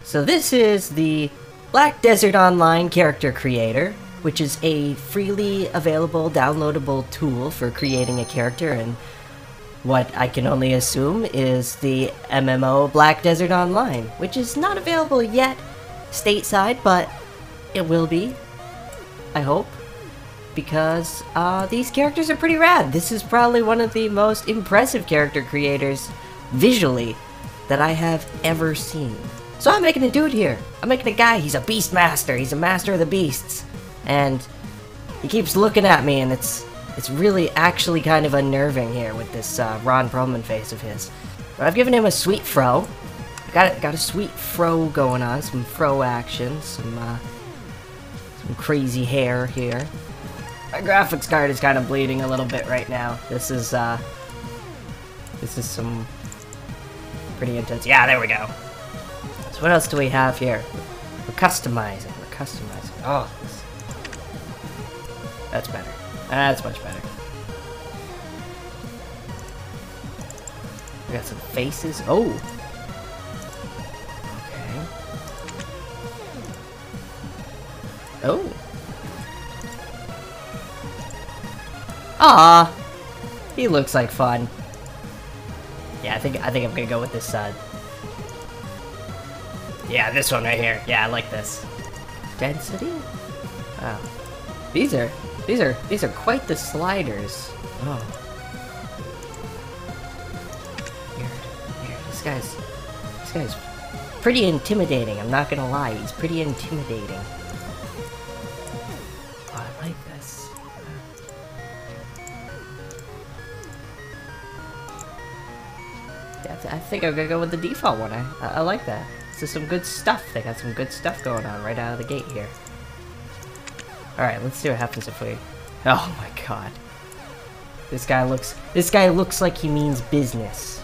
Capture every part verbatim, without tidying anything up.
So this is the Black Desert Online Character Creator, which is a freely available downloadable tool for creating a character in what I can only assume is the M M O Black Desert Online, which is not available yet stateside, but it will be, I hope, because uh, these characters are pretty rad. This is probably one of the most impressive character creators visually that I have ever seen. So I'm making a dude here. I'm making a guy. He's a beast master. He's a master of the beasts. And he keeps looking at me, and it's it's really actually kind of unnerving here with this uh, Ron Perlman face of his. But I've given him a sweet fro. Got got a sweet fro going on, some fro action, some uh, some crazy hair here. My graphics card is kind of bleeding a little bit right now. This is uh, this is some pretty intense. Yeah, there we go. So what else do we have here? We're customizing. We're customizing. Oh, this, that's better. That's much better. We got some faces. Oh. Okay. Oh. Ah. He looks like fun. Yeah, I think I think I'm gonna go with this side. Yeah, this one right here. Yeah, I like this. Density? Wow. These are these are these are quite the sliders. Oh. Weird. Weird. This guy's this guy's pretty intimidating, I'm not gonna lie, he's pretty intimidating. Oh, I like this. Yeah, I, th I think I'm gonna go with the default one. I I, I like that. This is some good stuff. They got some good stuff going on right out of the gate here. Alright, let's see what happens if we... Oh my god. This guy looks... This guy looks like he means business.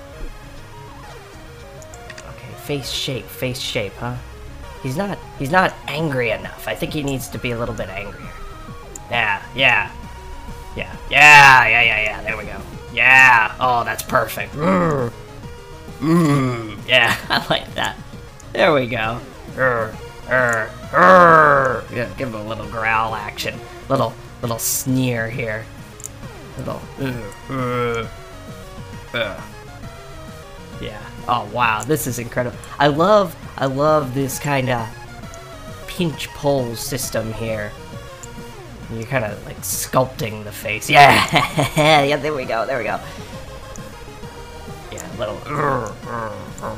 Okay, face shape, face shape, huh? He's not... He's not angry enough. I think he needs to be a little bit angrier. Yeah, yeah. Yeah, yeah, yeah, yeah, yeah. There we go. Yeah! Oh, that's perfect. Mmm. Mmm. Yeah, I like that. There we go. Urgh. Urgh. Urgh. Yeah, give him a little growl action. Little, little sneer here. Little. Uh, uh, uh. Yeah. Oh wow, this is incredible. I love, I love this kind of pinch pull system here. You're kind of like sculpting the face. Yeah. Yeah. There we go. There we go. Yeah. Little. Uh, uh, uh.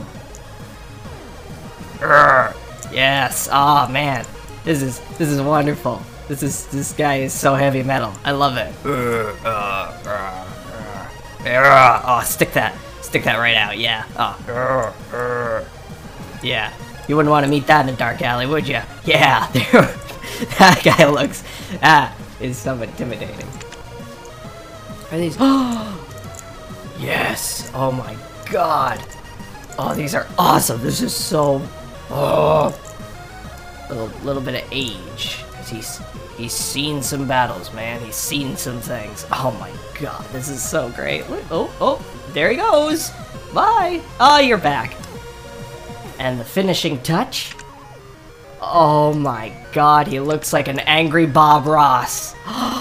Uh. Yes. Oh man, this is this is wonderful. This is this guy is so heavy metal. I love it. Uh, uh, uh, uh, uh, oh, stick that, stick that right out. Yeah. Oh. Uh, uh, yeah. You wouldn't want to meet that in a dark alley, would you? Yeah. That guy looks. Ah, is so intimidating. Are these? Oh. Yes. Oh my god. Oh, these are awesome. This is so. Oh, little little bit of age, cause he's he's seen some battles, man. He's seen some things. Oh my god, this is so great. Look, oh oh, there he goes. Bye. Oh, you're back. And the finishing touch. Oh my god, he looks like an angry Bob Ross.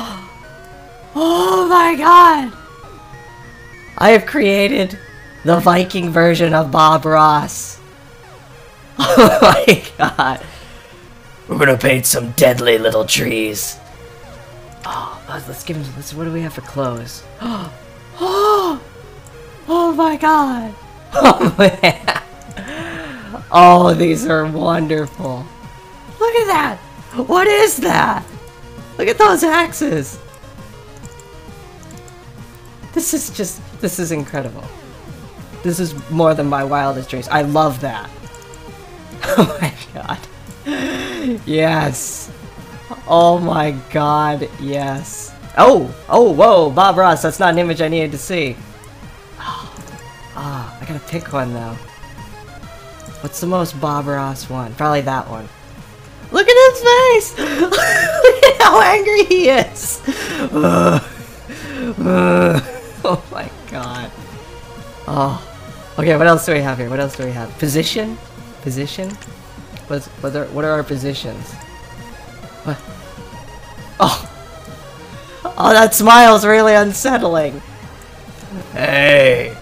Oh my god. I have created the Viking version of Bob Ross. Oh my god. We're gonna paint some deadly little trees. Oh, let's give him, let's, what do we have for clothes? Oh, oh my god. Oh man. Oh, these are wonderful. Look at that. What is that? Look at those axes. This is just, this is incredible. This is more than my wildest dreams. I love that. Oh my god. Yes. Oh my god, yes. Oh! Oh, whoa! Bob Ross, that's not an image I needed to see. Ah, oh, I gotta pick one though. What's the most Bob Ross one? Probably that one. Look at his face! Look at how angry he is! Uh, uh, oh my god. Oh. Okay, what else do we have here? What else do we have? Position? Position? What's, what, are, what are our positions? What? Oh! Oh, that smile's really unsettling! Hey!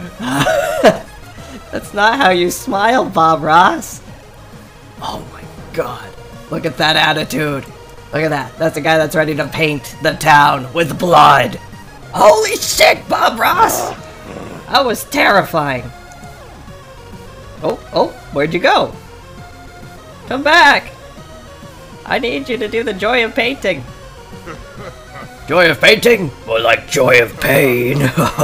That's not how you smile, Bob Ross! Oh my god. Look at that attitude! Look at that. That's a guy that's ready to paint the town with blood! Holy shit, Bob Ross! That was terrifying! Oh, oh, where'd you go? Come back! I need you to do the joy of painting. Joy of painting? More like joy of pain.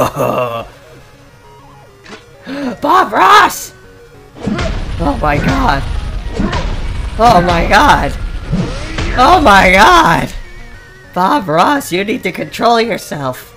Bob Ross! Oh my god. Oh my god. Oh my god! Bob Ross, you need to control yourself.